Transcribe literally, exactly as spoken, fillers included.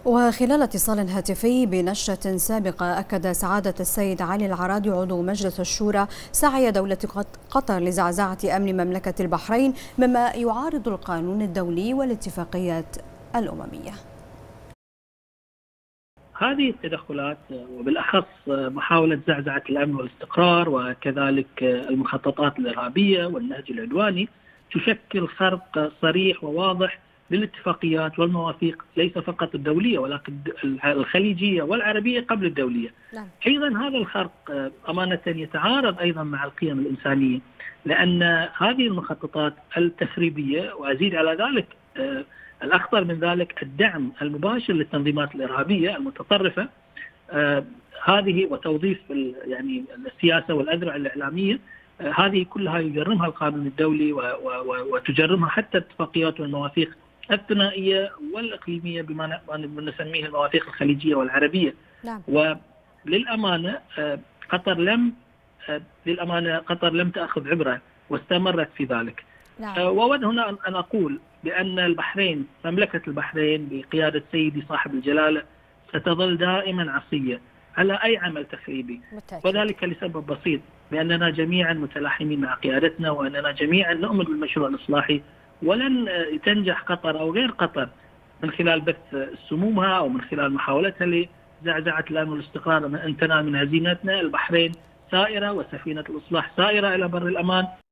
وخلال اتصال هاتفي بنشرة سابقة، أكد سعادة السيد علي العرادي عضو مجلس الشورى سعي دولة قطر لزعزعة أمن مملكة البحرين مما يعارض القانون الدولي والاتفاقيات الأممية. هذه التدخلات وبالأخص محاولة زعزعة الأمن والاستقرار وكذلك المخططات الإرهابية والنهج العدواني تشكل خرق صريح وواضح للاتفاقيات والمواثيق ليس فقط الدولية ولكن الخليجية والعربية قبل الدولية. أيضا هذا الخرق أمانة يتعارض أيضا مع القيم الإنسانية، لأن هذه المخططات التخريبية، وأزيد على ذلك الأخطر من ذلك الدعم المباشر للتنظيمات الإرهابية المتطرفة آه هذه وتوظيف يعني السياسة والأذرع الإعلامية آه هذه كلها يجرمها القانون الدولي وتجرمها حتى الاتفاقيات والمواثيق الثنائية والإقليمية بما نسميه المواثيق الخليجية والعربية. نعم. وللأمانة آه قطر لم آه للأمانة قطر لم تأخذ عبرة واستمرت في ذلك. نعم. آه وأود هنا أن أقول بأن البحرين، مملكة البحرين بقيادة سيدي صاحب الجلالة، ستظل دائما عصية على أي عمل تخريبي، وذلك لسبب بسيط، بأننا جميعا متلاحمين مع قيادتنا، وأننا جميعا نؤمن بالمشروع الإصلاحي، ولن تنجح قطر أو غير قطر من خلال بث سمومها أو من خلال محاولتها لزعزعة الأمن والاستقرار أن تنال من هزيمتنا. البحرين سائرة وسفينة الإصلاح سائرة إلى بر الأمان.